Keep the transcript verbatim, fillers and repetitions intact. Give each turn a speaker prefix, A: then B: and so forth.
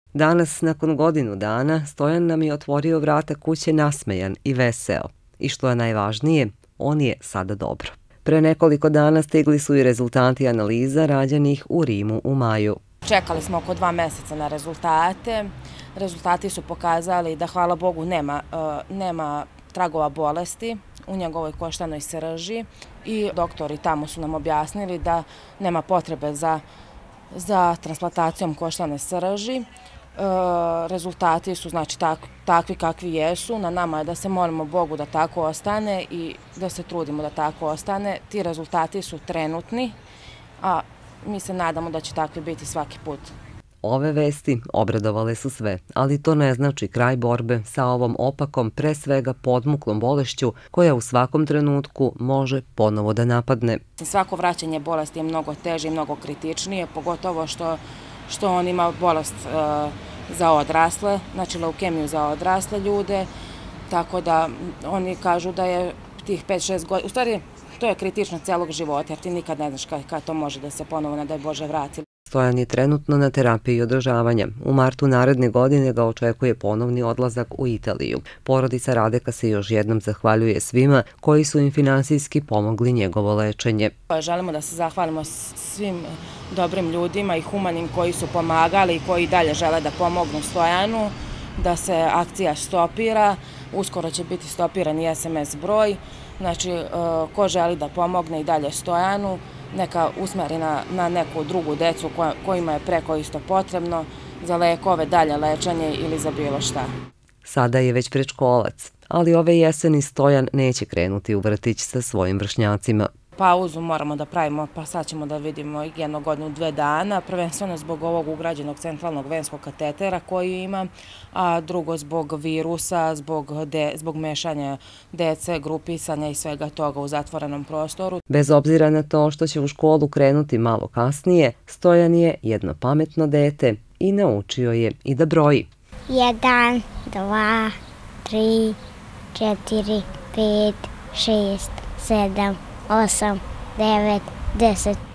A: Danas, nakon godinu dana, Stojan nam je otvorio vrata kuće nasmejan i veseo. I što je najvažnije, on je sada dobro. Pre nekoliko dana stigli su i rezultati analiza rađenih u Rimu u maju.
B: Čekali smo oko dva meseca na rezultate. Rezultati su pokazali da, hvala Bogu, nema, nema tragova bolesti u njegovoj koštanoj srži i doktori tamo su nam objasnili da nema potrebe za, za transplantacijom koštane srži. E, rezultati su znači tak, takvi kakvi jesu. Na nama je da se molimo Bogu da tako ostane i da se trudimo da tako ostane. Ti rezultati su trenutni, a mi se nadamo da će takvi biti svaki put.
A: Ove vesti obradovale su sve, ali to ne znači kraj borbe sa ovom opakom, pre svega podmuklom bolešću koja u svakom trenutku može ponovo da napadne.
B: Svako vraćanje bolesti je mnogo teže i mnogo kritičnije, pogotovo što, što on ima bolest e, za odrasle, znači leukemiju za odrasle ljude, tako da oni kažu da je tih pet šest godina, u stvari to je kritično celog života, jer ti nikad ne znaš kada kad to može da se ponovo, ne daj Bože, vrati.
A: Stojan je trenutno na terapiji održavanja. U martu naredne godine ga očekuje ponovni odlazak u Italiju. Porodica Radeka se još jednom zahvaljuje svima koji su im finansijski pomogli njegovo lečenje.
B: Želimo da se zahvalimo svim dobrim ljudima i humanim koji su pomagali i koji dalje žele da pomognu Stojanu, da se akcija stopira. Uskoro će biti stopiran i es em es broj. Znači, ko želi da pomogne i dalje Stojanu, neka usmeri na, na neku drugu decu koja, kojima je preko isto potrebno za lekove, dalje lečenje ili za bilo šta.
A: Sada je već predškolac, ali ove jeseni Stojan neće krenuti u vrtić sa svojim vršnjacima.
B: Pauzu moramo da pravimo, pa sad ćemo da vidimo jednu godinu, dve dana, prvenstveno zbog ovog ugrađenog centralnog venskog katetera koji ima, a drugo zbog virusa, zbog, de, zbog mešanja dece, grupisanja i svega toga u zatvorenom prostoru.
A: Bez obzira na to što će u školu krenuti malo kasnije, Stojan je jedno pametno dete i naučio je i da broji.
C: Jedan, dva, tri, četiri, pet, šest, sedam, osam, devet, deset.